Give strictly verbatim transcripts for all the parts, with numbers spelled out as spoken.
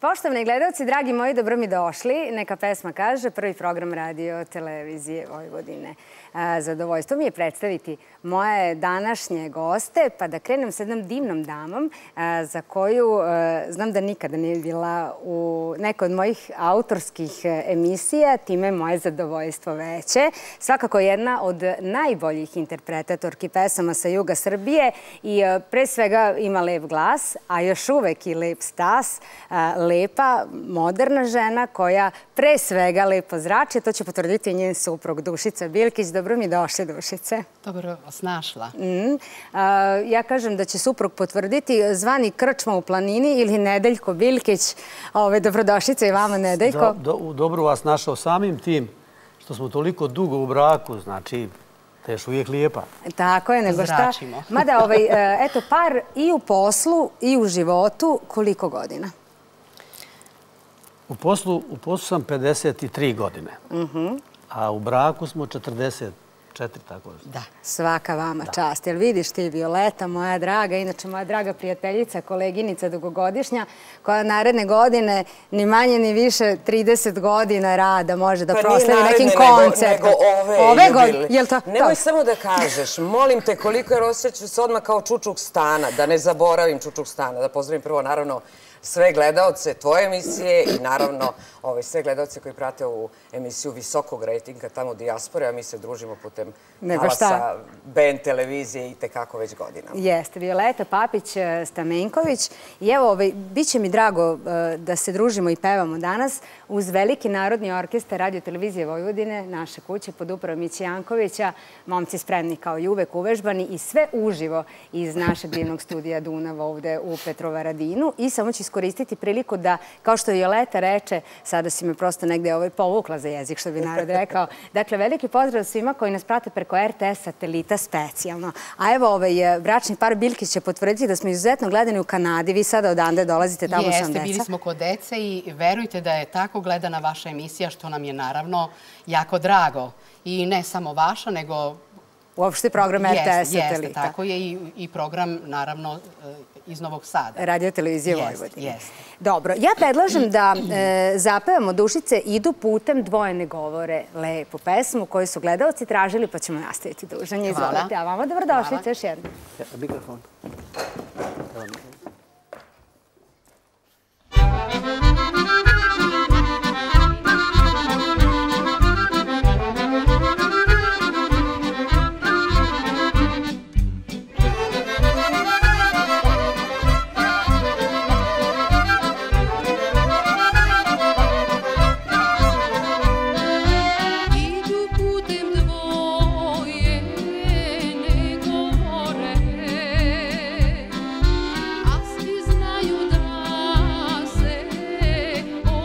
Poštovani gledalci, dragi moji, dobro mi došli. Neka pesma kaže, prvi program radio televizije Vojvodine. Zadovoljstvo mi je predstaviti moje današnje goste, pa da krenem s jednom divnom damom za koju znam da nikada nije bila u nekoj od mojih autorskih emisija, time je moje zadovoljstvo veće. Svakako jedna od najboljih interpretatorki pesama sa juga Srbije i pre svega ima lep glas, a još uvek i lep stas, lepa, moderna žena koja pre svega lepo zrači. To će potvrditi njen suprug Dušica Bilkić. Dobro mi došli, Dušice. Dobro vas našla. Ja kažem da će suprug potvrditi zvani Krčma u planini ili Nedeljko Bilkić. Dobrodošlica i vama, Nedeljko. Dobro vas našao samim tim što smo toliko dugo u braku, znači da je još uvijek lijepa. Tako je, nego šta. Mada, eto, par i u poslu i u životu, koliko godina? U poslu sam pedeset tri godine, a u braku smo četrdeset četiri, tako da. Da, svaka vama čast. Jer vidiš ti, Violeta, moja draga, inače moja draga prijateljica, koleginica dugogodišnja, koja naredne godine ni manje ni više trideset godina rada može da proslavi nekim koncertom. Ove godine. Nemoj samo da kažeš, molim te koliko je osjeću se odmah kao Čučuk Stana, da ne zaboravim Čučuk Stana, da pozdravim prvo naravno sve gledaoce tvoje emisije i naravno sve gledaoce koji prate ovu emisiju visokog rejtinga tamo u dijaspore, a mi se družimo putem talasa B N televizije i tekako već godinama. Jeste, Violeta Papić-Stamenković. I evo, bit će mi drago da se družimo i pevamo danas uz veliki Narodni orkestar Radio televizije Vojvodine, naše kuće pod upravom Mići Jankovića, momci spremni kao i uvek uvežbani i sve uživo iz našeg divnog studija Dunav ovde u Petrovaradinu. I samo ću iskoristiti priliku da, kao što Violeta reče, sada si me prosto negde povukla za jezik, što bi narod rekao. Dakle, veliki pozdrav svima koji nas prate preko R T S satelita specijalno. A evo, ovaj bračni par Bilkić će potvrditi da smo izuzetno gledani u Kanadi. Vi sada odande dolazite, tamo su vam deca. Jeste, bili smo kod dece i verujte da je tako gledana vaša emisija, što nam je naravno jako drago. I ne samo vaša, nego uopšte program R T S satelita. Jeste, tako je i program, naravno, iz Novog Sada. Radio televizije Vojvodine. Dobro, ja predlažem da zapevamo, Dušice, Idu putem dvojene govore, lepu pesmu koju su gledaoci tražili, pa ćemo nastaviti druženje. Izvolite, a vama dobrodošlice još jednom. Mikrofon. Znaju da se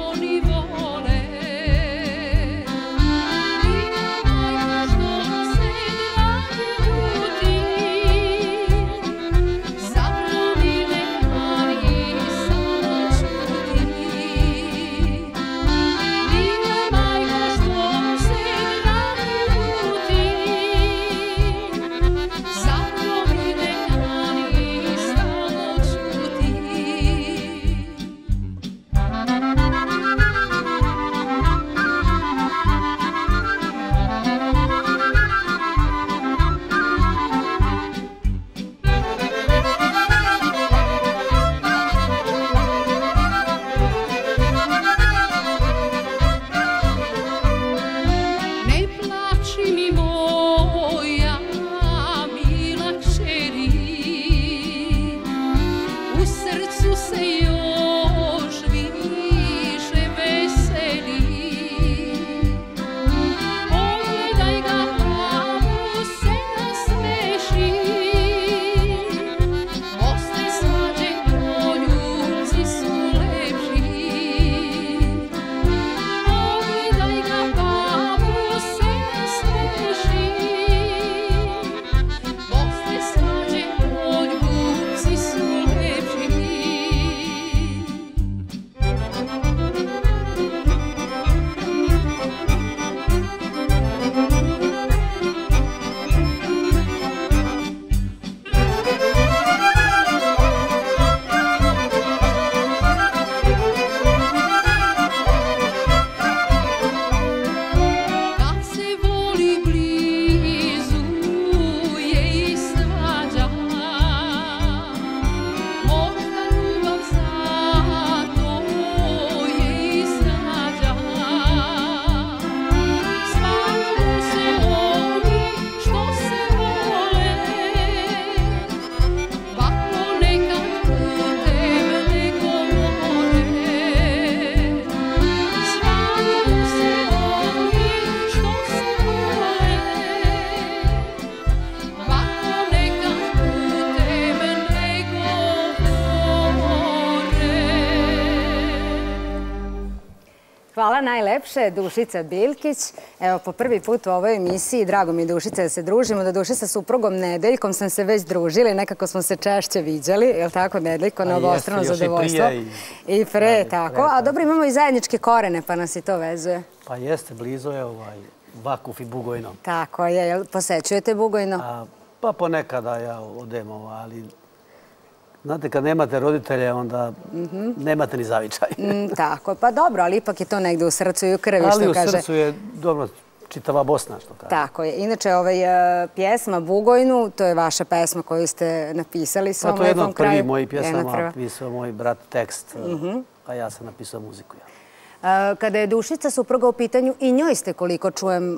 Hvala najlepše, Dušica Biljkić. Evo, po prvi put u ovoj emisiji, drago mi je, Dušica, da se družimo. Da duše sa suprugom Nedeljkom sam se već družili, nekako smo se češće viđali, je li tako, Nedeljko, na obostrano zadovoljstvo? I pre, tako. A dobro, imamo i zajedničke korene, pa nas i to vezuje. Pa jeste, blizu je Vakuf i Bugojno. Tako je. Posećujete Bugojno? Pa ponekada ja odem, ali... Znate, kad nemate roditelje, onda nemate ni zavičaj. Tako, pa dobro, ali ipak je to negde u srcu i u krvi, što kaže. Ali u srcu je, dobro, čitava Bosna, što kaže. Tako je. Inače, pjesma Bugojnu, to je vaša pesma koju ste napisali svom lepom kraju. To je jedna od prvih mojih pjesama, pisao moj brat tekst, a ja sam napisao muziku. Kada je Dušica supruga u pitanju, i njoj ste, koliko čujem,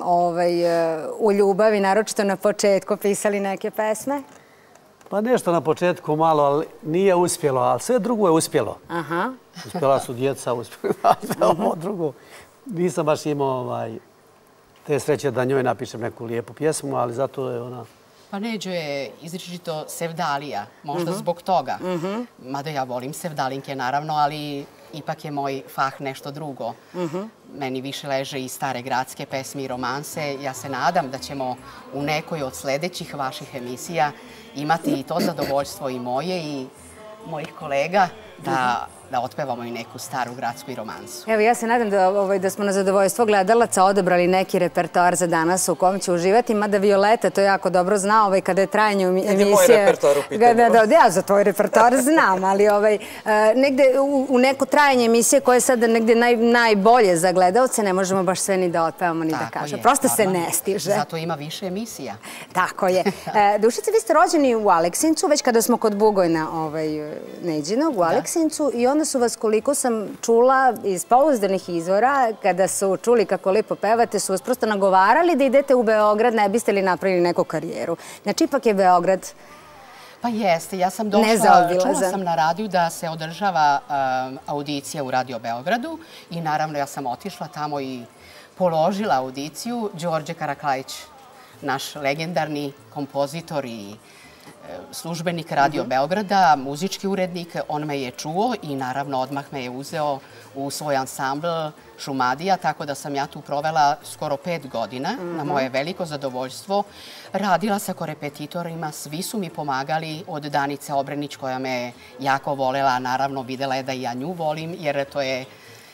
u ljubavi, naročito na početku, pisali neke pesme? Pa nešto na početku malo, ali nije uspjelo, ali sve drugo je uspjelo. Uspjela su djeca, uspjela ovo drugo. Nisam baš imao te sreće da njoj napišem neku lijepu pjesmu, ali zato je ona... Pa Neđo je izričito sevdalija, možda zbog toga. Mada ja volim sevdalinke, naravno, ali ipak je moj fah nešto drugo. Meni više leže i stare gradske pesme i romanse. Ja se nadam da ćemo u nekoj od sljedećih vaših emisija imati i to zadovoljstvo i moje i mojih kolega da da otpevamo i neku staru gradsku i romansu. Evo, ja se nadam da smo na zadovoljstvo gledalaca odabrali neki repertoar za danas u kom će uživati, mada Violeta to jako dobro zna, kada je trajanje emisije... Kada je moj repertoar u pitanju. Ja za tvoj repertoar znam, ali negde u neko trajanje emisije koje je sada negde najbolje za gledalce, ne možemo baš sve ni da otpevamo ni da kažemo. Prosto se ne stiže. Zato ima više emisija. Tako je. Dušice, vi ste rođeni u Aleksincu, već kada smo kod Bugojna Neđinog u Aleksincu, i onda su vas, koliko sam čula iz pouzdanih izvora, kada su čuli kako lepo pevate, su vas prosto nagovarali da idete u Beograd, ne biste li napravili neku karijeru. Znači, ipak je Beograd... Pa jeste, ja sam došla, čula sam na radiju da se održava audicija u Radio Beogradu i naravno ja sam otišla tamo i položila audiciju. Đorđe Karaklajić, naš legendarni kompozitor i službenik Radio Beograda, muzički urednik, on me je čuo i naravno odmah me je uzeo u svoj ansambl Šumadija, tako da sam ja tu provela skoro pet godina, na moje veliko zadovoljstvo. Radila sa korepetitorima, svi su mi pomagali, od Danice Obrenić koja me jako volela, naravno videla je da i ja nju volim, jer to je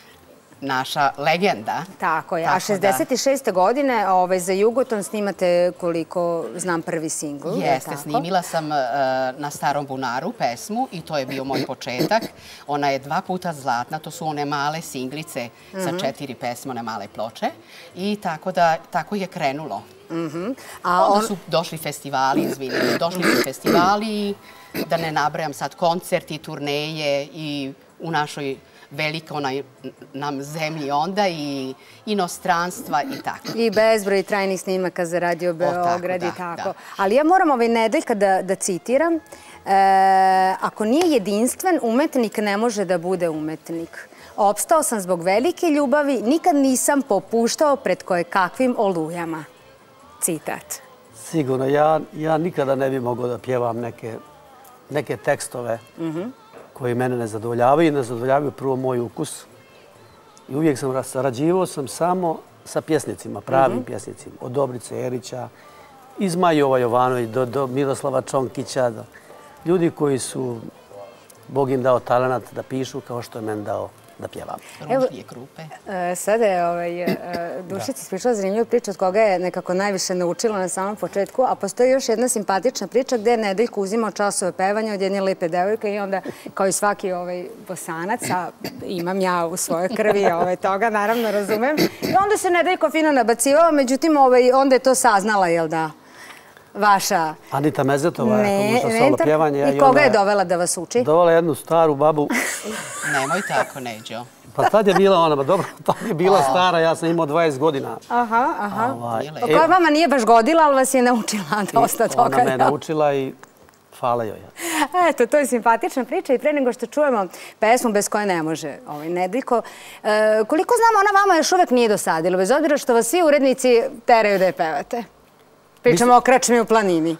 naša legenda. Tako je. A šezdeset šeste godine za Jugoton snimate, koliko znam, prvi singl. Jeste, snimila sam na Starom bunaru pesmu i to je bio moj početak. Ona je dva puta zlatna, to su one male singlice sa četiri pesme, one male ploče. I tako da, tako je krenulo. Onda su došli festivali, izvinite, došli su festivali, da ne nabrajam sad, koncerti, turneje i u našoj velikoj nam zemlji onda i inostranstva i tako. I bezbroj trajnih snimaka za Radio Beograd i tako. Ali ja moram ovaj Nedeljka da citiram. Ako nije jedinstven, umetnik ne može da bude umetnik. Opstao sam zbog velike ljubavi, nikad nisam popuštao pred koje kakvim olujama. Citat. Sigurno, ja nikada ne bi mogao da pjevam neke tekstove koji mene ne zadovoljavaju i ne zadovoljavaju prvo moj ukus. I uvijek sam sarađivao sam samo sa pjesnicima, pravim pjesnicima. Od Dobrice Erića, iz Majova Jovanović do Miroslava Čonkića. Ljudi koji su, Bog im dao talenat da pišu kao što je meni dao da pjevam. Ružnije krupe. Sada je Dušica ispričala zanimljivu priču od koga je nekako najviše naučila na samom početku, a postoji još jedna simpatična priča gde je Nedeljko uzimao časove pevanja od jedne lepe devojke i onda, kao i svaki Bosanac, a imam ja u svojoj krvi toga, naravno razumem, i onda se Nedeljko fino nabacivao, međutim onda je to saznala, jel da? Vaša... Anita Mezetova je ušla solo pjevanje. I koga je dovela da vas uči? Dovela jednu staru babu. Nemoj tako, Neđo. Pa tad je bila ona, dobro, tad je bila stara, ja sam imao dvadeset godina. Aha, aha. Koja vama nije baš godila, ali vas je naučila dosta toga. Ona me je naučila i hvala joj. Eto, to je simpatična priča i pre nego što čujemo pesmu bez koje ne može Nedeljko. Koliko znamo, ona vama još uvek nije dosadila, bez obzira što vas svi urednici teraju da je pevate. Pričamo o Krčmi u planini.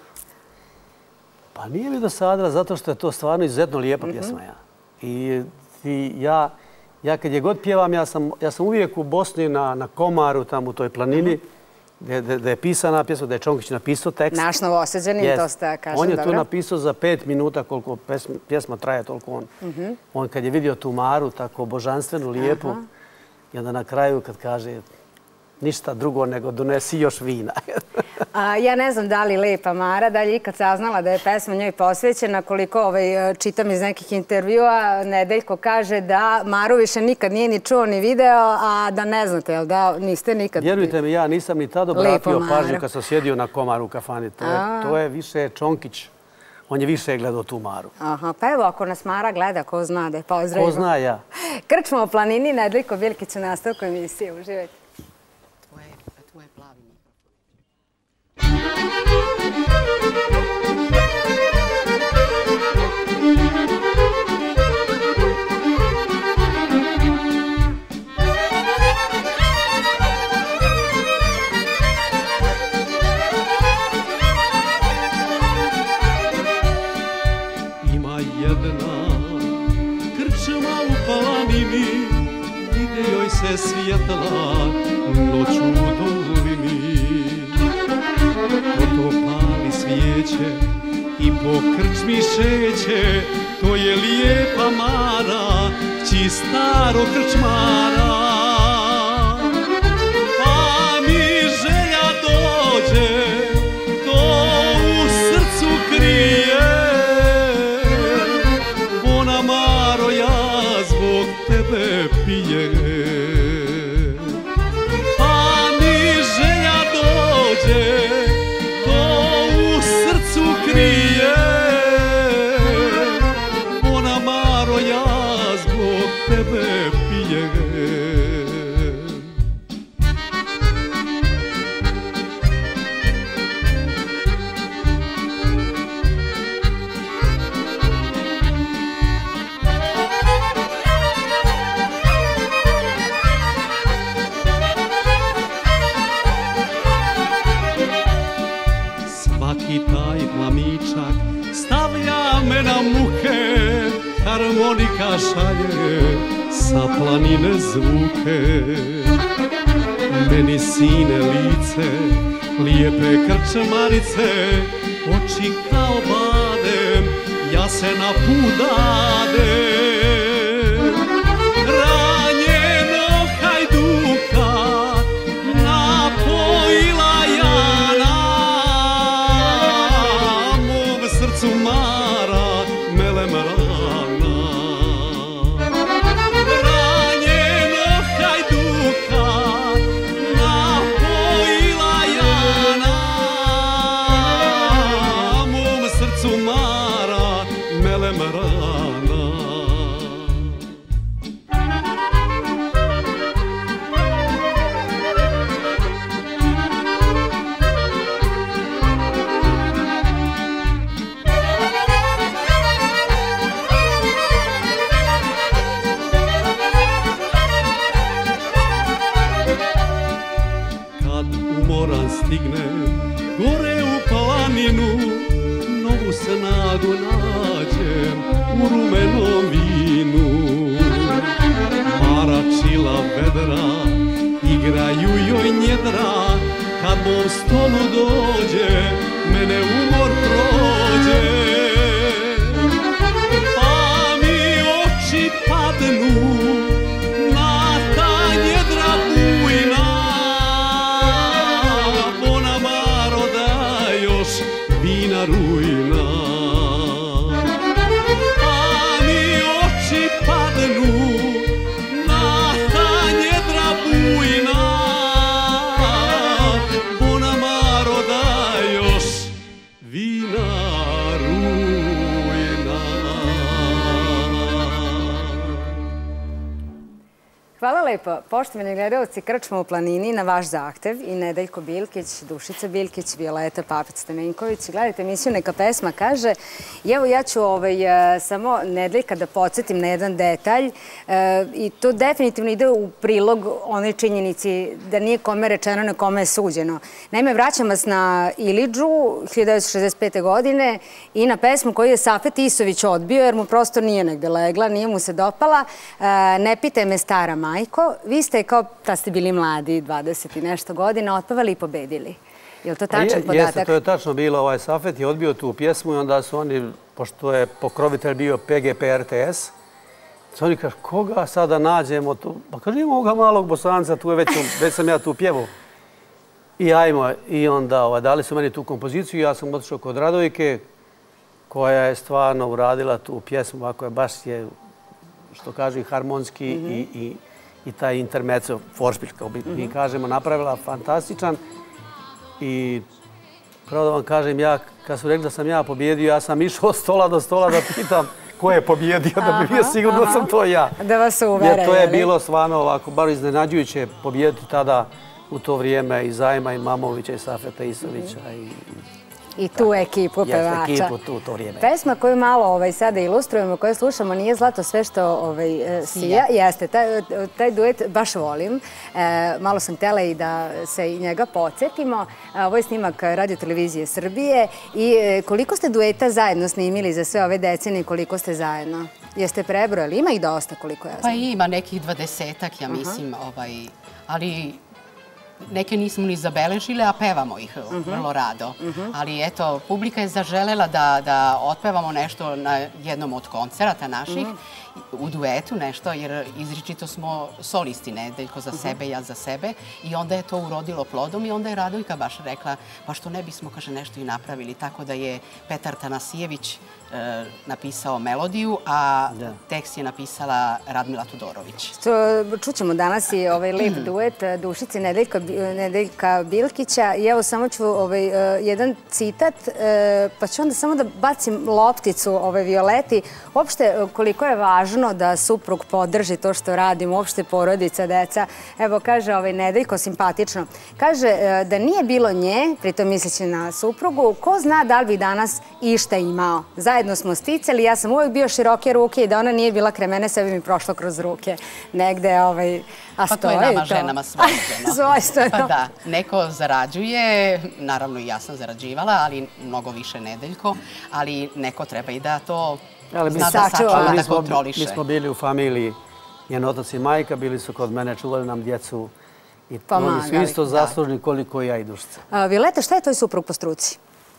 Pa nije mi dosadila zato što je to stvarno izuzetno lijepa pjesma. I ja Ja kad je god pjevam, ja sam uvijek u Bosni na Komaru, tamo u toj planini, gde je pisana pjesma, da je Čonkić napisao tekst. Naš Novosađanin, to ste kažem, dobro. On je to napisao za pet minuta, koliko pjesma traje, toliko on. On kad je vidio tu Maru, tako božanstvenu, lijepu, i onda na kraju kad kaže ništa drugo nego donesi još vina. Ja ne znam da li Lepa Mara, da li je ikad saznala da je pesma njoj posvećena, koliko čitam iz nekih intervjua, Nedeljko kaže da Maru više nikad nije ni čuo ni video, a da ne znate, jel da niste nikad... Vjerujte mi, ja nisam ni tada obratio pažnju kad sam sjedio na Komaru u kafani. To je više Čonkić. On je više gledao tu Maru. Aha, pa evo, ako nas Mara gleda, ko zna da je pozdravimo. Ko zna, ja. Krčmo o planini, Nedeljko Bilkić u nastavku emisije. Uživajte. Tvoje plavi mikrofon. Ima jedna krčma u planini, gdje joj se svjetla noću u dolini. Ko to pali svijeće i po krčmi šeće, to je Lijepa Mara, kći starog krčmara. Pa mi želja dođe, to u srcu krije. Bona Maro, ja zbog tebe pijem. Harmonika šalje sa planine zvuke. Meni sine lice, lijepe krčmarice, oči kao badem, ja se na put dadem. Ranjeno hajduka napojila Jana, mom srcu Mara melem rana. Gore u planinu, novu snagu nađem u rumenom vinu. Mara čila vedra, igraju joj njedra, kad mom stolu dođe, mene umor prođe. Pa mi oči padnu na ta njedra bujna. Vina rujna, pa mi oči padnu na ta njedra bujna. Bona Maro, da još vina lepo. Poštovani gledalci, Krčma u planini na vaš zahtev i Nedeljko Bilkić, Dušica Bilkić, Violeta Papec-Stamenković. Gledajte emisiju Neka pesma kaže. I evo ja ću samo Nedeljka da podsjetim na jedan detalj i to definitivno ide u prilog onoj činjenici da nije kome rečeno, ne kome je suđeno. Naime, vraćam vas na Ilidžu hiljadu devetsto šezdeset pete. godine i na pesmu koju je Safet Isović odbio jer mu prosto nije negde legla, nije mu se dopala. Ne pitaj me stara majko. Vi ste, kao da ste bili mladi, dvadeset i nešto godina, otpevali i pobedili. Je li to tačan podatak? Jeste, to je tačno bilo. Ovaj Safet je odbio tu pjesmu i onda su oni, pošto je pokrovitelj bio P G P R T S, su oni kaže, koga sada nađemo tu? Pa kaže, ima ovoga malog Bosanca, tu je već, već sam ja tu pjevu. I ajmo, i onda dali su meni tu kompoziciju i ja sam otišao kod Radojke, koja je stvarno uradila tu pjesmu, ako je baš je, što kaže, harmonski i taj intermezzo, foršpil, kao mi kažemo, napravila fantastičan. I pravo da vam kažem, ja, kad su rekli da sam ja pobjedio, ja sam išao od stola do stola da pitam ko je pobjedio, da bi bio sigurno da sam to ja. Da vas uvere. Jer to je bilo stvarno ovako, bar iznenađujuće pobjediti tada u to vrijeme i Zajma i Mamovića i Safeta Isovića i... I tu ekipu pevača. Jeste, ekipu tu to vrijeme. Pesma koju malo sada ilustrujemo, koju slušamo, Nije zlato sve što sija. Jeste, taj duet baš volim. Malo sam htjela i da se i njega podsjetimo. Ovo je snimak Radio Televizije Srbije. I koliko ste dueta zajedno snimili za sve ove decenije, koliko ste zajedno? Jeste prebrojali? Ima ih dosta, koliko ja znam. Pa ima nekih dvadesetak, ja mislim, ali... Neke nismo ni zabeležile, a pevamo ih vrlo rado. Ali eto, publika je zaželela da otpevamo nešto na jednom od koncerata naših, u duetu nešto, jer izričito smo solisti, Nedeljko za sebe, ja za sebe. I onda je to urodilo plodom i onda je Radojka baš rekla, pa što ne bismo, kaže, nešto i napravili. Tako da je Petar Tanasijević napisao melodiju, a tekst je napisala Radmila Tudorović. Čućemo danas i ovaj lep duet Dušice Nedeljka Bilkića. I evo samo ću jedan citat, pa ću onda samo da bacim lopticu Violeti. Uopšte, koliko je važno da suprug podrži to što radim, uopšte porodica, deca. Evo, kaže Nedeljko, simpatično. Kaže da nije bilo nje, pritom misleći na suprugu, ko zna da li bi danas išta imao. Zajedno smo sticali, ja sam uvijek bio široke ruke i da ona nije bila kremene, sve bi mi prošlo kroz ruke. Negde, ovaj, a stoji to. Pa to je nama ženama svojstveno. Svojstveno. Pa da, neko zarađuje, naravno i ja sam zarađivala, ali mnogo više Nedeljko, ali neko treba i da to zna da sačuva, da kontroliše. Mi smo bili u familiji, njen otac i majka, bili su kod mene, čuvali nam djecu i oni su isto zaslužni koliko i ja i Dušica. Violeta, šta je tvoj suprug po struci?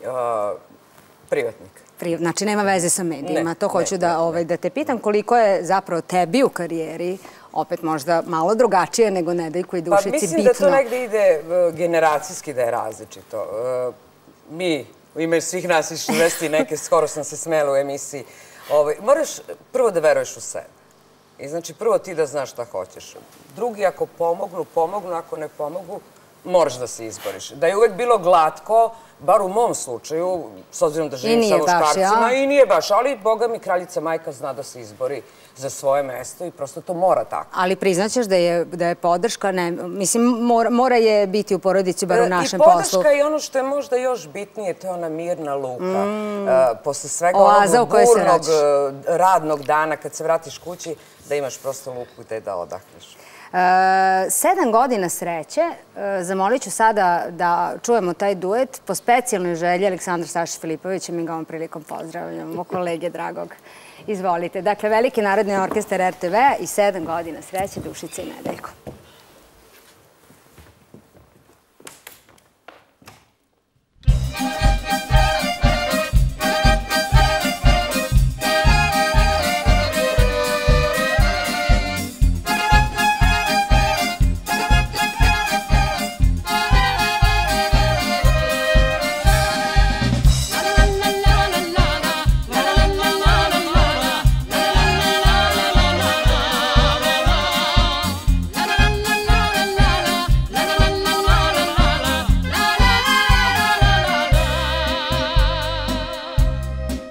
Privatnik. Znači, nema veze sa medijima. To hoću da te pitam. Koliko je zapravo tebi u karijeri, opet možda malo drugačije nego Nedeljku i Dušici, bitno? Pa mislim da to negde ide generacijski da je različito. Mi, u ime svih nas iz šezdeset neke, skoro sam se smela u emisiji, moraš prvo da veruješ u sebe. I znači, prvo ti da znaš šta hoćeš. Drugi, ako pomognu, pomognu. Ako ne pomogu, moraš da se izboriš. Da je uvek bilo glatko, bar u mom slučaju, s obzirom da živim sa muškarcima, i nije baš, ali Boga mi, kraljica majka zna da se izbori za svoje mesto i prosto to mora tako. Ali priznaćeš da je podrška, mislim, mora je biti u porodici, bar u našem poslu. I podrška i ono što je možda još bitnije, to je ona mirna luka. Posle svega onog burnog radnog dana, kad se vratiš kući, da imaš prosto luku gde da odahneš. Sedam godina sreće. Zamolit ću sada da čujemo taj duet po specijalnoj želji Aleksandra Saša Filipovića. Mi ga ovom prilikom pozdravljamo, kolege dragog. Izvolite. Dakle, Veliki narodni orkestar R T V i sedam godina sreće, Dušica i Nedeljko.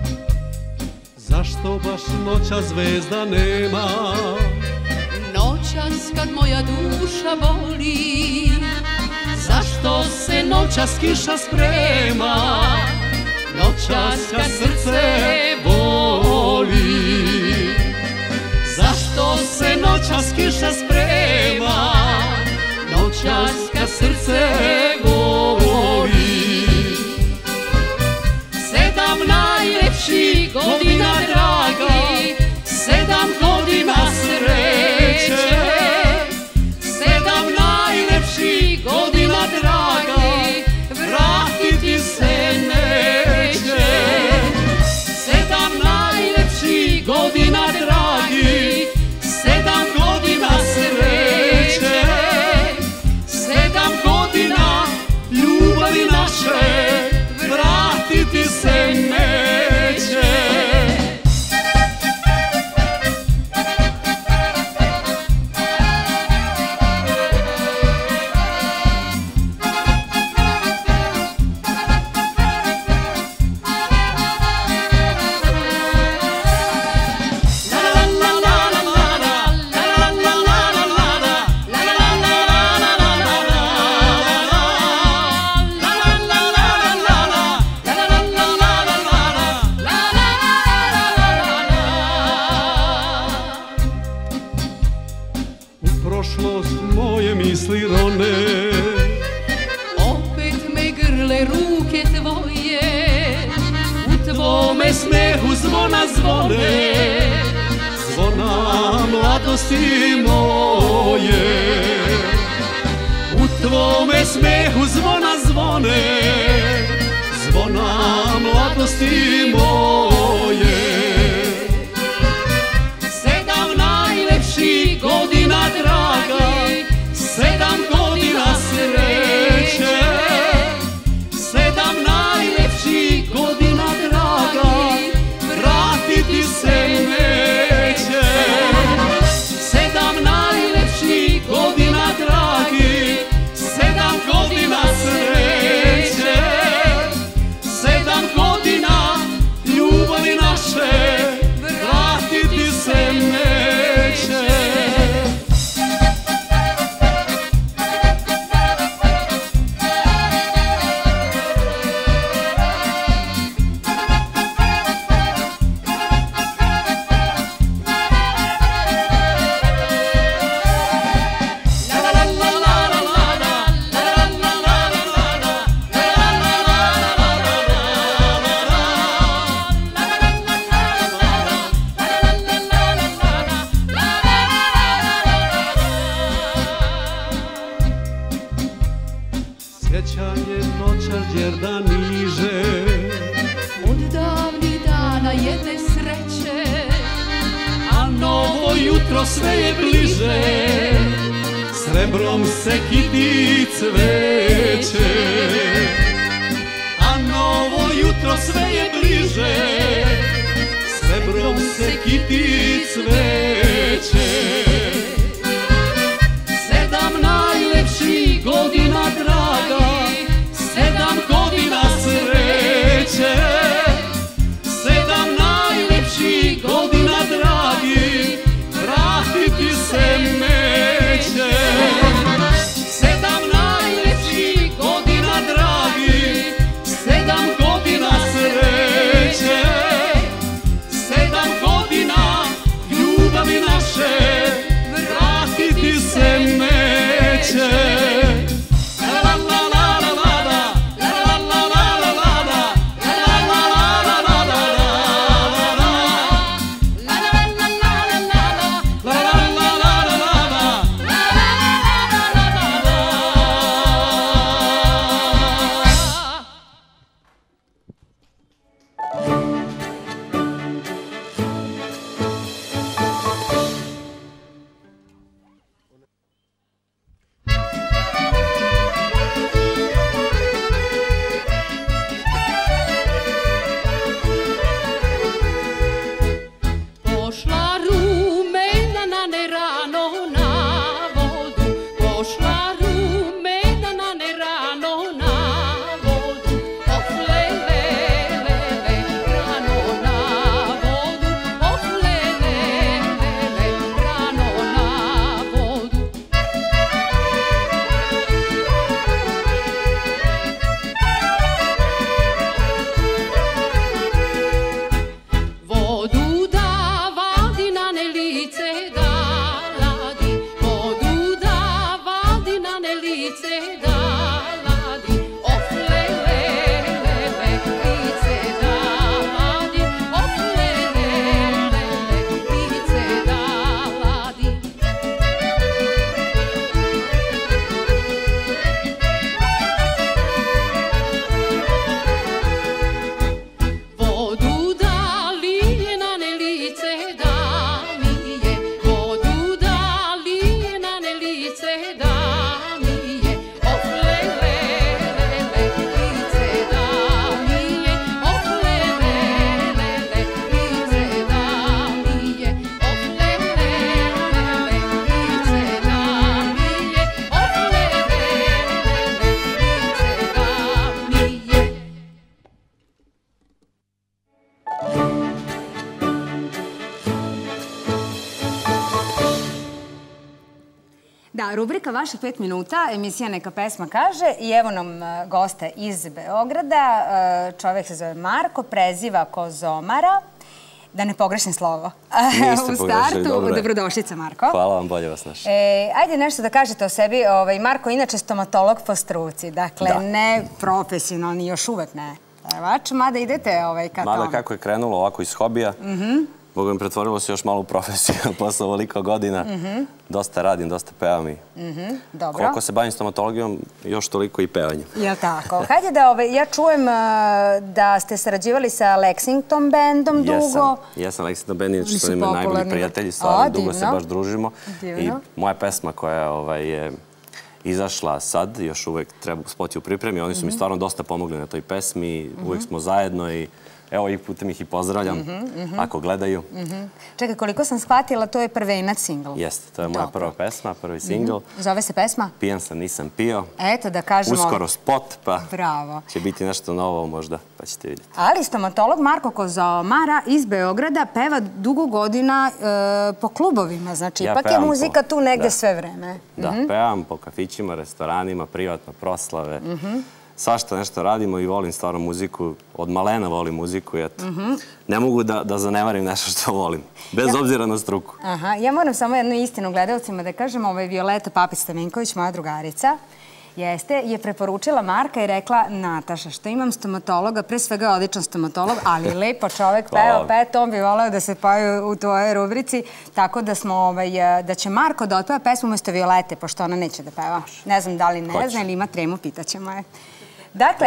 Zvezda nema. Noć noćas kad moja duša boli? Zašto se noćas kiša sprema, noćas kad srce boli? Zašto se noćas kiša sprema, noćas kad srce boli? Sedam najlepših godina, dragi, sedam godina sreće. Sedam najlepših godina, dragi, vratiti se neće. Sedam najlepših godina, dragi, sedam godina sreće. Sedam godina ljubavi naše, vratiti se neće. Zvona zvone, zvona mladosti moje. U tvome smehu zvona zvone, zvona mladosti moje. Sedam najlepših godina, dragi, sedam godina sreće. Sedam najlepših godina, dragi, vratiti se neće. Sedam najlepših godina, dragi, sedam godina sreće. Sedam godina ljubavi naše, vratiti se neće. Sjećanje noćas djerda niže od davnih dana jedne sreće, a novo jutro sve je bliže, srebrom se kiti cveće. A novo jutro sve je bliže, srebrom se kiti cveće. Sedam najlepših godina, dragi, sedam godina sreće. Sedam najlepših godina, dragi, vratiti se neće. Sedam najlepših godina, dragi, sedam godina sreće. Sedam godina ljubavi Da, rubrika Vaših pet minuta, emisija Neka pesma kaže i evo nam gosta iz Beograda. Čovjek se zove Marko, preziva Kozomara. Da ne pogrešim slovo. Niste pogrešili, dobro je. Dobrodošlica, Marko. Hvala vam, bolje vas našli. Ajde nešto da kažete o sebi. Marko je inače stomatolog po struci, dakle ne profesionalni, još uvek ne pevač, mada idete ka tome. Mada kako je krenulo ovako iz hobija, Boga mi pretvorilo se još malo u profesiju posle ovoliko godina. Dosta radim, dosta pevam i koliko se bavim stomatologijom, još toliko i pevanjem. Jel' tako? Hajde da, ja čujem da ste sarađivali sa Lexington bandom dugo. Jesam, jesam Lexington band, inače su mi najbolji prijatelji, stvarno dugo se baš družimo. I moja pesma koja je izašla sad, još uvek treba spoti u pripremi, oni su mi stvarno dosta pomogli na toj pesmi, uvek smo zajedno i evo, i putem ih i pozdravljam, ako gledaju. Čekaj, koliko sam shvatila, to je prvenac singl. Jeste, to je moja prva pesma, prvi singl. Zove se pesma? Pijan sam, nisam pio. Eto, da kažemo... Uskoro spot, pa Bravo. će biti nešto novo možda, pa ćete vidjeti. Ali stomatolog Marko Kozomara iz Beograda peva dugo godina po klubovima, znači ipak je muzika tu negde sve vreme. Da, pevam po kafićima, restoranima, privatno proslave. Svašta nešto radimo i volim stvarno muziku. Od malena volim muziku i eto. Ne mogu da zanemarim nešto što volim. Bez obzira na struku. Ja moram samo jednu istinu gledalcima da kažem. Ovo je Violeta Papić-Stavinković, moja drugarica. Jeste, je preporučila Marka i rekla Nataša, što imam stomatologa, pre svega je odličan stomatolog, ali lepo čovek peva, pa eto, on bi voleo da se pojavi u tvojoj rubrici, tako da smo, da će Marko da otpeva pesmu umesto Violete, pošto ona neće da peva. Ne znam da li ne zna ili ima tremu, pitaćemo je. Dakle,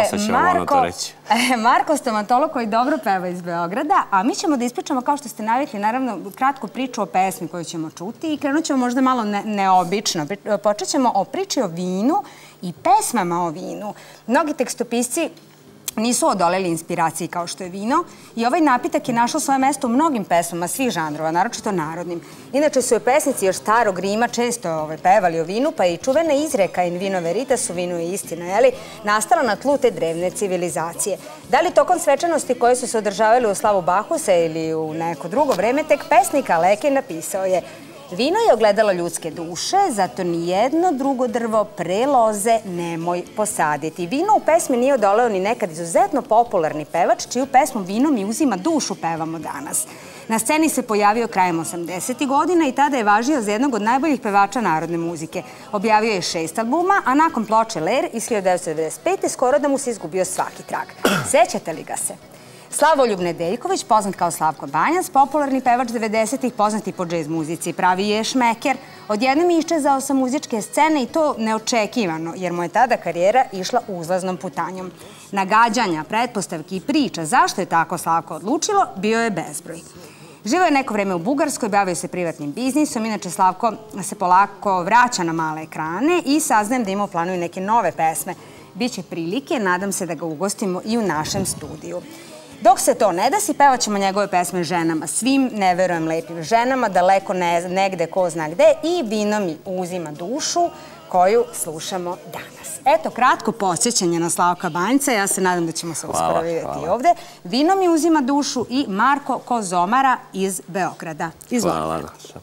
Marko stomatolog koji dobro peva iz Beograda, a mi ćemo da ispričamo, kao što ste navikli, naravno, kratku priču o pesmi koju ćemo čuti i krenut ćemo možda malo neobično. Počet ćemo o priči o vinu i pesmama o vinu. Mnogi tekstopisci nisu odoleli inspiraciji kao što je vino i ovaj napitak je našao svoje mesto u mnogim pesmama svih žanrova, naročito narodnim. Inače su je pesnici još starog Rima često pevali o vinu, pa i čuvena izreka in vino veritas, u vinu je istina, je li, nastala na tlu te drevne civilizacije. Da li tokom svečanosti koje su se održavali u slavu Bahusa ili u neko drugo vreme, tek pesnik Alekej napisao je: vino je ogledalo ljudske duše, zato nijedno drugo drvo pre loze nemoj posaditi. Vino u pesmi nije odoleo ni nekad izuzetno popularni pevač, čiju pesmu Vino mi uzima dušu pevamo danas. Na sceni se pojavio krajem osamdesetih godina i tada je važio za jednog od najboljih pevača narodne muzike. Objavio je šest albuma, a nakon ploče Ler iz hiljadu devetsto devedeset pete skoro da mu se izgubio svaki trag. Sećate li ga se? Slavoljub Nedeljković, poznat kao Slavko Banjac, popularni pevač devedesetih, poznati po džez muzici, pravi je šmeker. Odjednom je iščezao sa muzičke scene i to neočekivano, jer mu je tada karijera išla uzlaznom putanjom. Nagađanja, pretpostavki i priča zašto je tako Slavko odlučilo, bio je bezbroj. Živio je neko vreme u Bugarskoj, bavio se privatnim biznisom, inače Slavko se polako vraća na male ekrane i saznajem da ima u planu i neke nove pesme. Biće prilike, nadam se da ga ugostimo i u našem studiju. Dok se to ne desi, pevat ćemo njegove pesme ženama, svim ne verujem lepim ženama, daleko negde ko zna gde i Vino mi uzima dušu, koju slušamo danas. Eto, kratko podsjećanje na Slavka Banjca, ja se nadam da ćemo se uskoro vidjeti ovde. Vino mi uzima dušu i Marko Kozomara iz Beograda. Izvolite. Hvala, Nataša.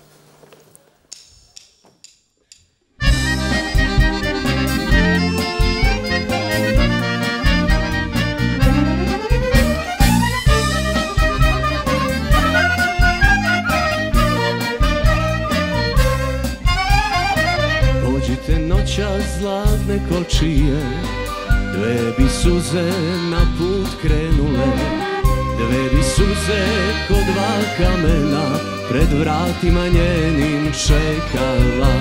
Noćas zlatne kočije, dve bi suze na put krenule, dve bi suze ko dva kamena pred vratima njenim čekala.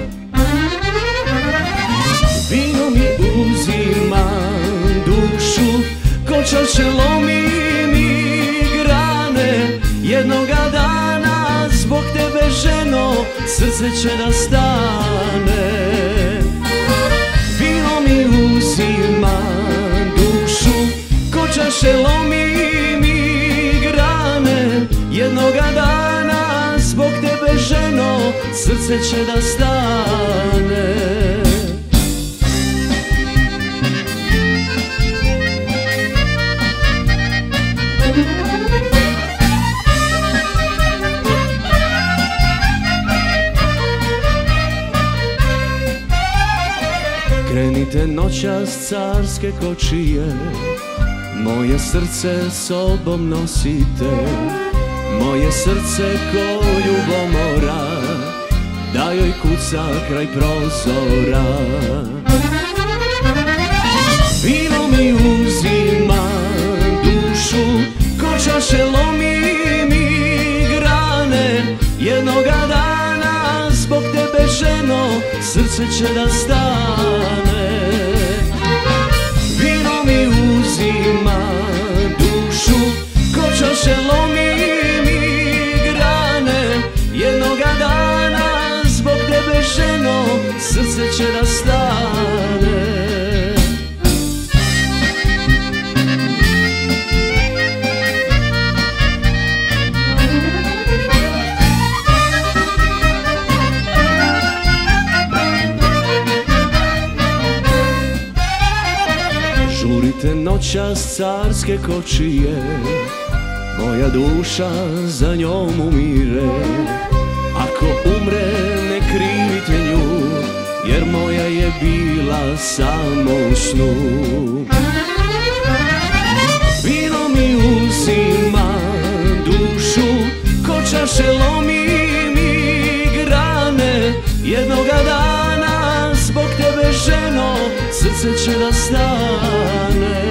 Vino mi uzima dušu, ko čaše lomi mi grane, jednoga dana zbog tebe ženo srce će da stane. Vino mi uzima dušu, ko čaše lomi mi grane, jednoga dana zbog tebe ženo srce će da stane. Žurite noćas carske kočije, moje srce sobom nosite, moje srce ko ljubomora, da joj kuca kraj prozora. Vino mi uzima dušu, ko čaše lomi mi grane. Jednoga dana zbog tebe, ženo, srce će da stane. Vino mi uzima dušu, ko čaše lomi mi grane. Jednoga dana zbog tebe, ženo, srce će da stane. Žurite noćas carske kočije, moja duša za njom umire. Ako umre ne krivite nju, jer moja je bila samo u snu. Vino mi uzima dušu, ko čaše lomi mi grane. Jednoga dana zbog tebe, ženo, srce će da stane.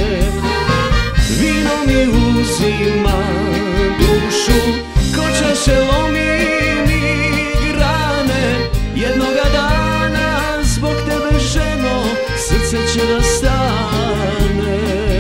Vino mi uzima dušu, ko čaše lomi mi grane. Jednoga dana zbog tebe, ženo, srce će da stane.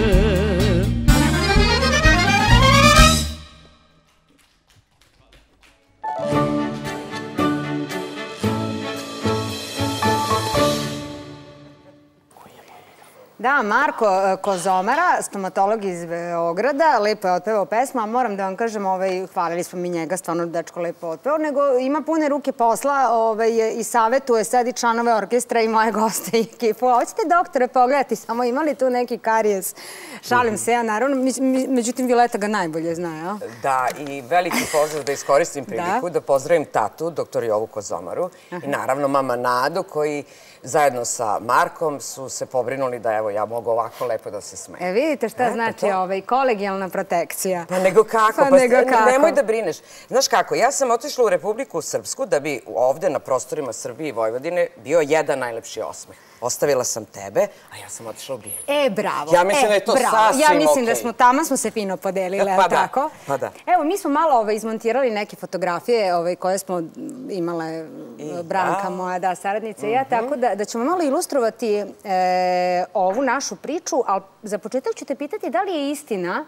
Da, Marko Kozomara, stomatolog iz Beograda, lepo je otpevao pesmu, a moram da vam kažem, hvalili smo mi njega, stvarno dečko lepo otpevao, nego ima pune ruke posla i savjetuje sad i članove orkestra i moje goste i ekipu. Hoćete, doktore, pogledati, samo imali tu neki karijes? Šalim se ja, naravno, međutim, Violeta ga najbolje zna, jel? Da, i veliki pozdrav da iskoristim priliku, da pozdravim tatu, doktor Jovu Kozomaru, i naravno mama Nadu, koji zajedno sa Markom su se pobrinuli da evo ja mogu ovako lepo da se smejem. E, vidite šta znači kolegijalna protekcija. Pa nego kako, pa nemoj da brineš. Znaš kako, ja sam otišla u Republiku Srpsku da bi ovde na prostorima Srbije i Vojvodine bio jedan najlepši osmeh. Ostavila sam tebe, a ja sam otišla u Bijeljinu. E, bravo. Ja mislim da je to sasvim okej. Ja mislim da smo tamo, smo se fino podelile, ali tako? Pa da. Evo, mi smo malo izmontirali neke fotografije koje smo imale, Branka moja, da, saradnica i ja, tako da ćemo malo ilustrovati ovu našu priču, ali za početak ću te pitati da li je istina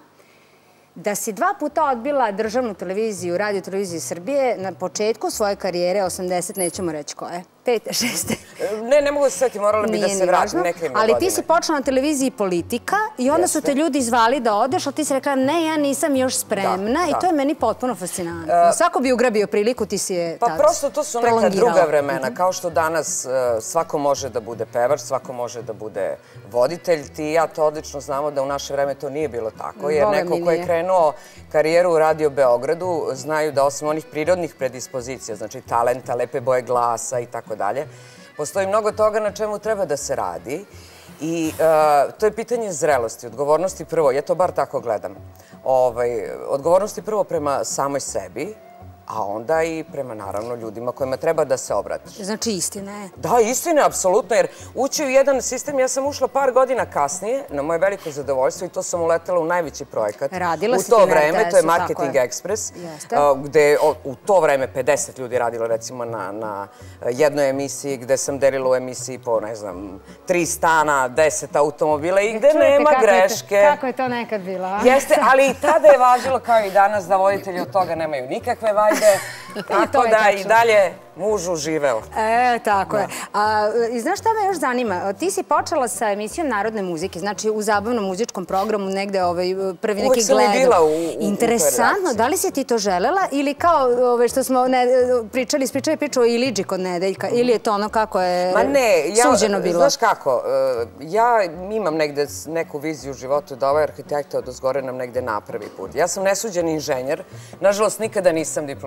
da si dva puta odbila državnu televiziju, radio televiziju Srbije na početku svoje karijere, osamdeset, nećemo reći koje, pete, šeste. Ne, ne mogu da se sveti, morala bi da se vratim neke ime godine. Ali ti si počela na televiziji Politika i onda su te ljudi zvali da odeš, ali ti si rekla ne, ja nisam još spremna i to je meni potpuno fascinantno. Svako bi ugrabio priliku, ti si je tad prolongirala. Pa prosto to su neka druga vremena, kao što danas svako može da bude pevač, svako može da bude voditelj. Ti i ja to odlično znamo da u naše vreme to nije bilo tako, jer neko ko je krenuo karijeru u Radio Beogradu znaju da osim onih prirodnih predispozicija, znači talenta, lepe boje glasa i tako dalje, postoji mnogo toga na čemu treba da se radi i to je pitanje zrelosti, odgovornosti prvo, ja to bar tako gledam, odgovornosti prvo prema samoj sebi, a onda i prema, naravno, ljudima kojima treba da se obratiš. Znači, istina je? Da, istina je, apsolutno, jer ući u jedan sistem, ja sam ušla par godina kasnije, na moje veliko zadovoljstvo, i to sam uletela u najveći projekat. Radila si ti na R T S-u, tako je. U to vreme, to je Marketing Express, gde je u to vreme pedeset ljudi radilo, recimo, na jednoj emisiji, gde sam delila u emisiji po, ne znam, tri stana, deset automobila i gde nema greške. Kako je to nekad bilo? Jeste, ali i tada je važilo, kao i danas, da voditelji od toga nemaju nikakve vajde. Tako da i dalje mužu živeo. E, tako je. I znaš šta me još zanima? Ti si počela sa emisijom Narodne muzike, znači u zabavnom muzičkom programu negde prvi neki gledom. Uvijek sam i bila u toj redakciji. Interesantno, da li si ti to želela ili kao što smo pričali, ispričali priču o Iliđi kod Nedeljka, ili je to ono kako je suđeno bilo? Znaš kako, ja imam negde neku viziju u životu da ovaj arhitekta od ozgore nam negde napravi put. Ja sam nesuđeni inženjer, nažalost nikada nisam diplomirala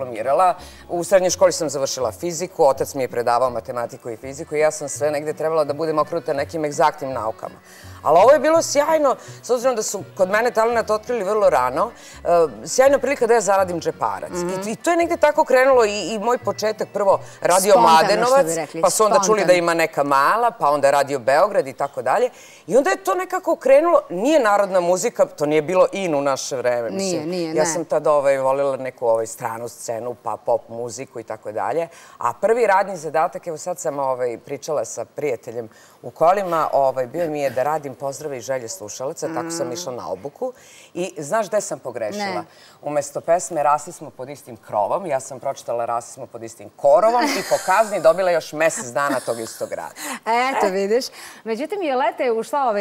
diplomirala. U srednjoj školi sam završila fiziku, otac mi je predavao matematiku i fiziku i ja sam sve negde trebala da budem okrenuta nekim egzaktnim naukama. Ali ovo je bilo sjajno, s obzirom da su kod mene talenat otkrili vrlo rano, sjajna prilika da ja zaradim džeparac. I to je negde tako krenulo i moj početak, prvo Radio Mladenovac, pa su onda čuli da ima neka mala, pa onda Radio Beograd i tako dalje. I onda je to nekako krenulo, nije narodna muzika, to nije bilo in u naše vreme. Nije, nije, ne. Ja sam tada volila neku stranu scenu, pa pop muziku i tako dalje. A prvi radni zadatak, evo sad sam pričala sa prijateljem u kolima, bio mi je da radim pozdrave i želje slušalaca, tako sam išla na obuku. I znaš gde sam pogrešila? Umesto pesme Rasli smo pod istim krovom, ja sam pročitala Rasli smo pod istim korovom i po kazni dobila još mesec dana tog istog rada. Eto, vidiš. Međutim, Joleta je ušla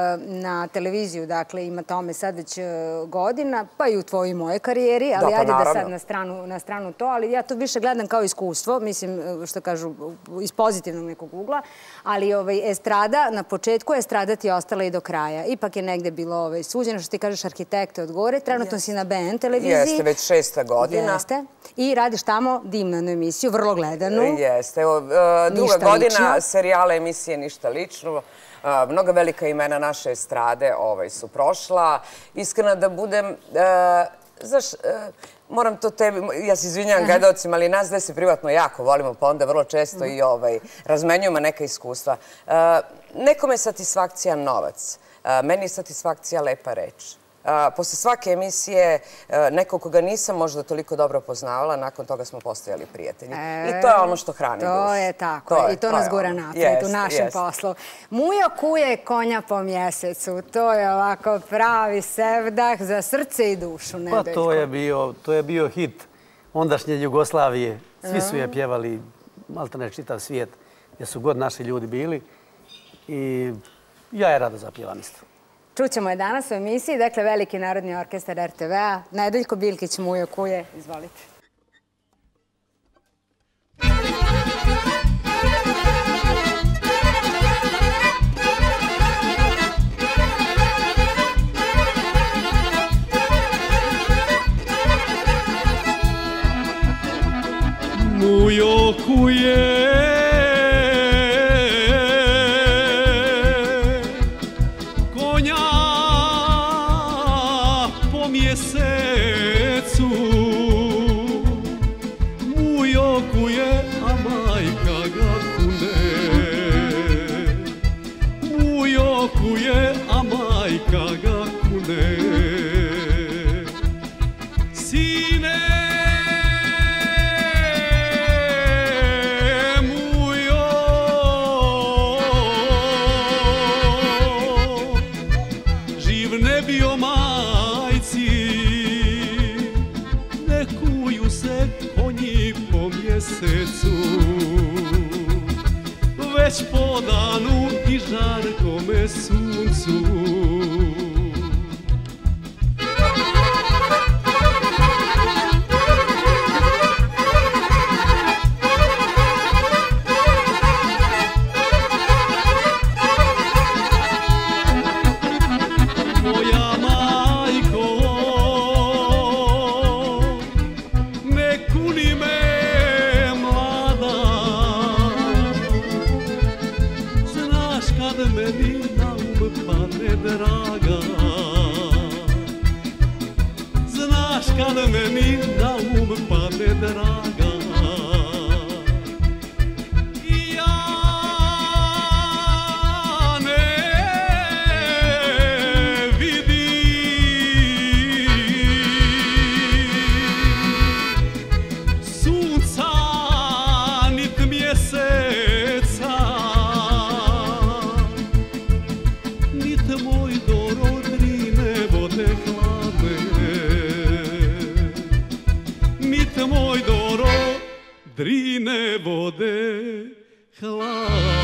na televiziju, dakle ima tome sad već godina, pa i u tvojoj i mojoj karijeri, ali ajde da sad na stranu to, ali ja to više gledam kao iskustvo, mislim, što kažu, iz pozitivnog nekog ugla, ali estrada, na početku estrada ti je ostala i do kraja. Ipak je negde bilo suđeno, što ti kažeš, arhitekte od gore, trenutno si na B N televiziji. Jeste, već šesta godina. Jeste. I radiš tamo divnu emisiju, vrlo gledanu. Jeste. Druga godina serijala emisije Ništa lično. Mnoga velika imena naše estrade su prošla. Iskreno da budem... Znaš, moram to tebi... Ja se izvinjam gledalcima, ali nas dve se privatno jako volimo, pa onda vrlo često i razmenjujemo neka iskustva. Nekome je satisfakcija novac. Meni je satisfakcija lepa reč. Posle svake emisije, neko koga nisam možda toliko dobro poznavala, nakon toga smo postojali prijatelji. I to je ono što hrani dušu. To je tako. I to nas gura napred u našem poslu. Mujo kuje konja po mjesecu. To je ovako pravi sevdah za srce i dušu. Pa to je bio hit ondašnje Jugoslavije. Svi su je pjevali, malte ne čitav svijet, gdje su god naši ljudi bili. I ja je rado zapjevam isto. Čućemo je danas u emisiji, dakle, Veliki narodni orkestar R T V-a. Nedeljko Biljkić, Mujo kuje. Izvolite. Mujo kuje već po danu i žarkome suncu. Drine vode hladne.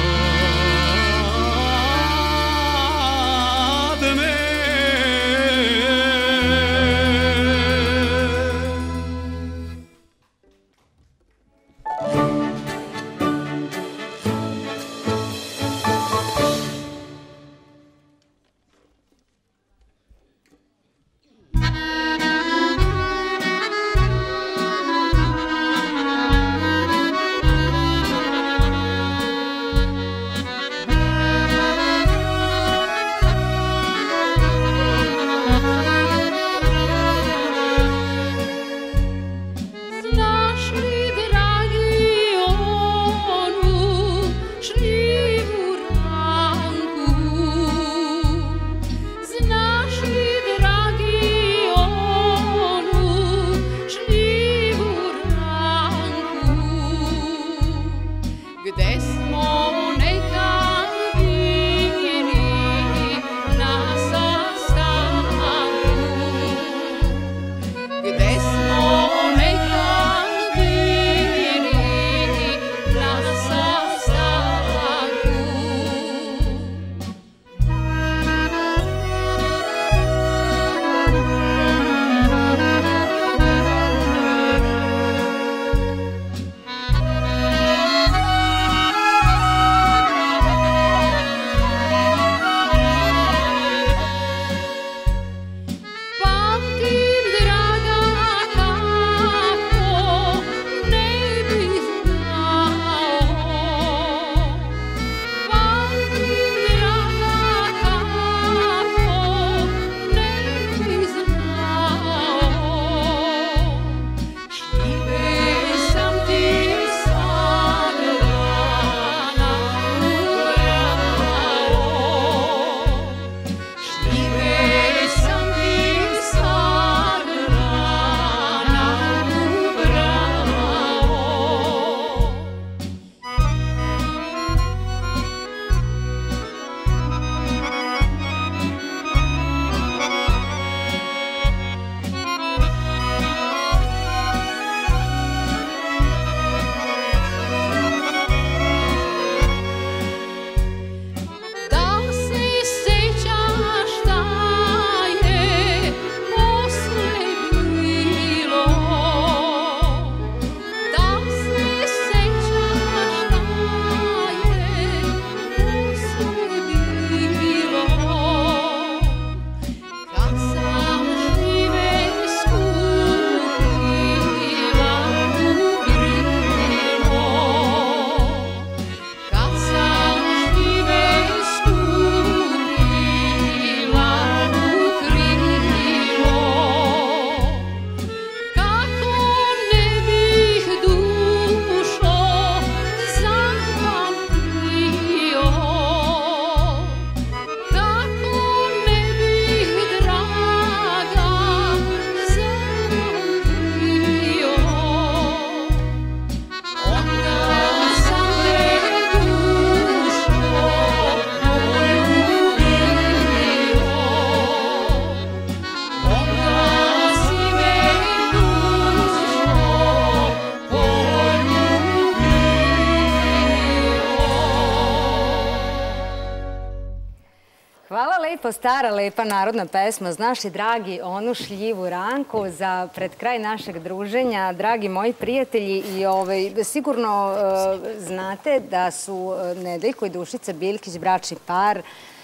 lepo, stara, lepa narodna pesma. Znaš li, dragi, onu šljivu ranku za pred kraj našeg druženja, dragi moji prijatelji, i sigurno znate da su Nedeljko i Dušica Biljkić bračni par,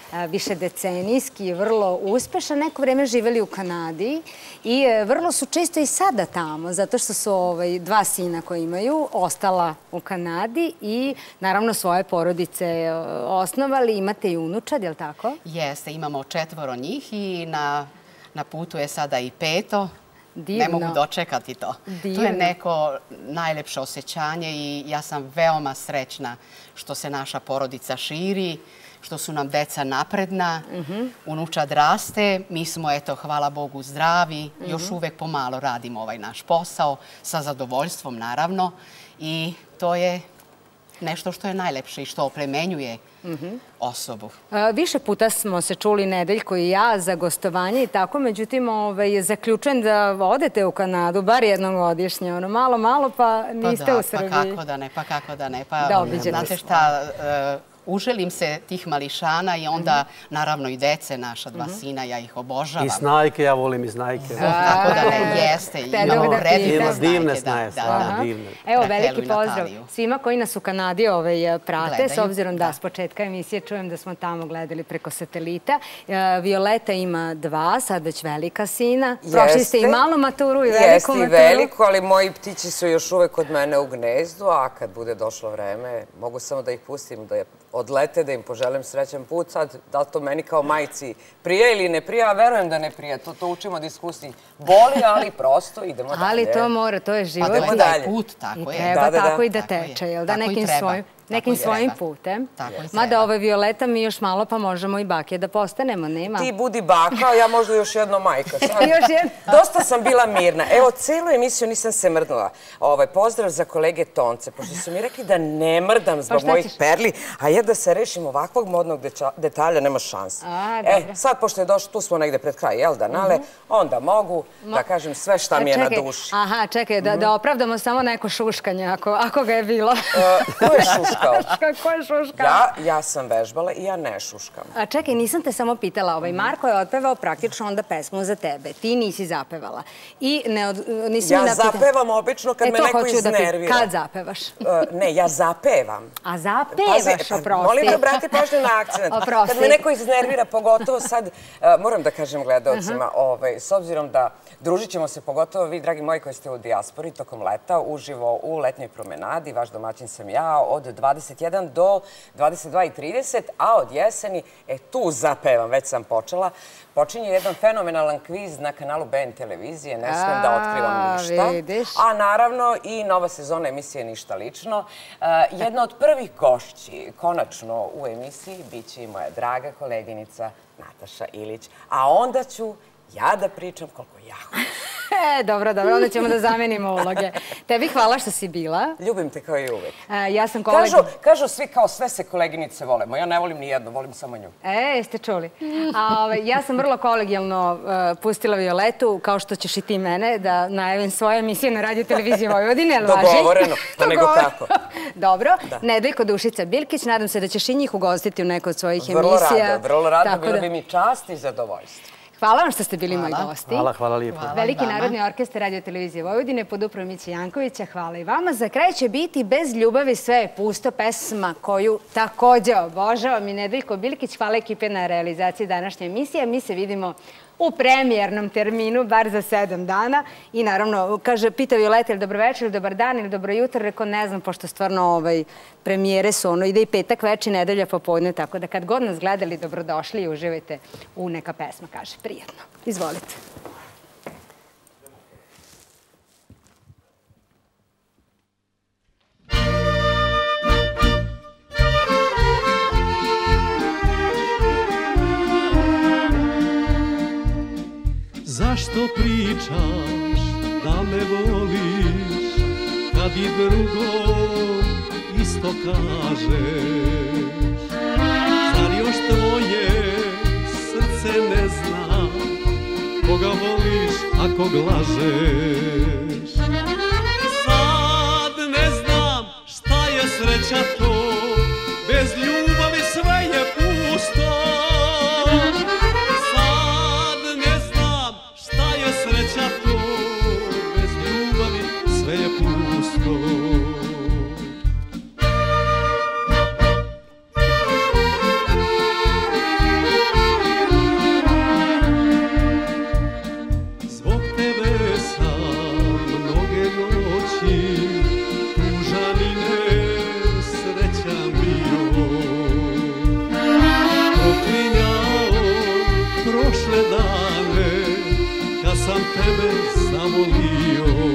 višedecenijski, vrlo uspešan, neko vreme živeli u Kanadi i vrlo su često i sada tamo, zato što su dva sina koje imaju ostala u Kanadi i naravno svoje porodice osnovali. Imate i unučad, je li tako? Jeste, imamo četvoro njih i na putu je sada i peto. Ne mogu dočekati to. To je neko najlepše osjećanje i ja sam veoma srećna što se naša porodica širi, što su nam deca napredna, unučad raste, mi smo, eto, hvala Bogu, zdravi, još uvek pomalo radimo ovaj naš posao, sa zadovoljstvom, naravno, i to je nešto što je najlepše i što oplemenjuje osobu. Više puta smo se čuli, Nedeljko i ja, za gostovanje i tako, međutim, zaključujem da odete u Kanadu, bar jednom godišnje, ono, malo, malo, pa niste u Srbiji. Pa kako da ne, pa kako da ne, pa znate šta, uželim se tih mališana i onda, naravno, i dece, naša dva sina, ja ih obožavam. I snajke, ja volim i snajke. Kako da ne, jeste. Imamo predivne divne snaje, stvarno divne. Evo, veliki pozdrav svima koji nas u Kanadi prate, s obzirom da s početka emisije čujem da smo tamo gledali preko satelita. Violeta ima dva, sad već velika sina. Prošli ste i malu maturu i veliku maturu. Jeste i veliku, ali moji ptići su još uvek kod mene u gnezdu, a kad bude došlo vreme, mogu samo da ih pustim da je odlete, da im poželim srećan put. Sad, da li to meni kao majci prija ili ne prija? Verujem da ne prija. To učimo od iskusnih. Boli, ali prosto idemo dalje. Ali to mora, to je život. Pa idemo dalje. Put, tako je. I treba tako i da teče, jel da? Nekim svojim putem. Mada ove Violeta mi još malo pa možemo i bake da postanemo, nema. Ti budi baka, ja možda još jedno majka. Dosta sam bila mirna. Evo, celu emisiju nisam se mrdnula. Pozdrav za kolege Tonce, pošto su mi rekli da ne mrdam zbog mojih perli, a ja da se rešim ovakvog modnog detalja, nema šanse. E, sad, pošto je došlo, tu smo negde pred kraj, jel da, Nale, onda mogu da kažem sve šta mi je na duši. Aha, čekaj, da opravdamo samo neko šuškanje, ako ga je bilo. Ko je šuškao? Ko je šuškao? Ja sam vežbala i ja ne šuškam. A čekaj, nisam te samo pitala. Marko je otpevao praktično onda pesmu za tebe. Ti nisi zapevala. Ja zapevam obično kad me neko iznervira. Kad zapevaš? Ne, ja zapevam. A zapevaš, oprosti. Molim da obrati pažnju na akcent. Kad me neko iznervira, pogotovo sad, moram da kažem gledalcima, s obzirom da družit ćemo se, pogotovo vi, dragi moji koji ste u dijaspori, tokom leta, uživo u letnjoj promenadi, vaš domaćin sam ja, od dvadeset jedan do dvadeset dva i trideset, a od jeseni, e tu zapevam, već sam počela, počinje jedan fenomenalan kviz na kanalu B N televizije, ne smijem da otkrivam ništa. A naravno i nova sezona emisije Ništa lično. Jedna od prvih gošći, konačno u emisiji, bit će i moja draga koleginica Nataša Ilić. A onda ću ja da pričam koliko ja hoću. E, dobro, dobro, onda ćemo da zamenimo uloge. Tebi hvala što si bila. Ljubim te kao i uvek. Ja sam kolegin... Kažu svi kao sve se koleginice volemo. Ja ne volim ni jednu, volim samo nju. E, jeste čuli. Ja sam vrlo kolegijalno pustila Violetu, kao što ćeš i ti mene, da najavim svoje emisije na Radio Televiziji Vojvodine. Dogovoreno, pa nego kako. Dobro. Nedeljko, Dušica Biljkić, nadam se da ćeš i njih ugostiti u nekoj od svojih emisija. Vrlo rado, vrlo rado. Bilo bi mi čast i zadovoljstvo. Hvala vam što ste bili moji gosti. Hvala, hvala lijepo. Veliki narodni orkestar Radio Televizije Vojvodine pod upravom Miće Jankovića. Hvala i vama. Za kraj će biti Bez ljubavi sve je pusto, pesma koju također obožavam. I Nedeljko Biljkić, hvala ekipe na realizaciji današnje emisije. Mi se vidimo u premijernom terminu, bar za sedam dana. I naravno, kaže, pita Violeta, ili dobro večer, ili dobar dan, ili dobro jutro. Rekao, ne znam, pošto stvarno premijere su ono, ide i petak večer, nedelja popodne, tako da kad god nas gledali, dobrodošli i uživajte u neka pesma, kaže, prijetno. Izvolite. Zašto pričaš da me voliš, kad i drugom isto kažeš? Zar još tvoje srce ne zna koga voliš ako glažeš? Sad ne znam šta je sreća to, bez ljubavi sve je pusto. noći tužanine srećan bio. Proklinjao prošle dane kad sam tebe zavolio.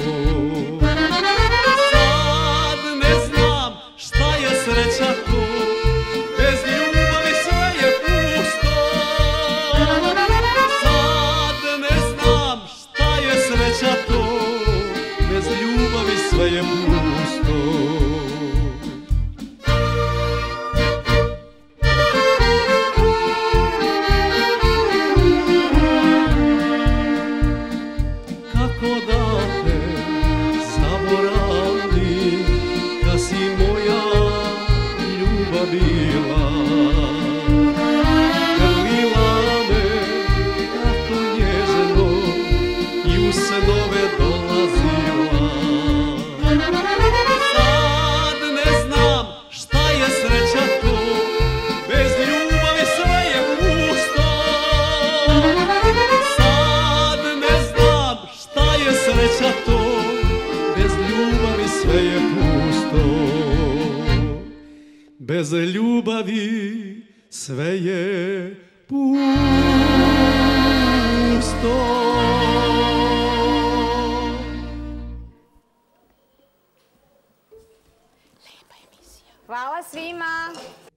Sad ne znam šta je sreća to, bez ljubavi sve je pusto. Sad ne znam šta je sreća to, bez ljubavi sve je pusto. Kako da te zaboravim, kad si moja ljubav bila. Grlila me tako nježno i u snove dolazila. Sad ne znam šta je sreća to, bez ljubavi sve je pusto. Sad ne znam šta je sreća to, bez ljubavi sve je pusto. Bez ljubavi sve je pusto. Hvala svima.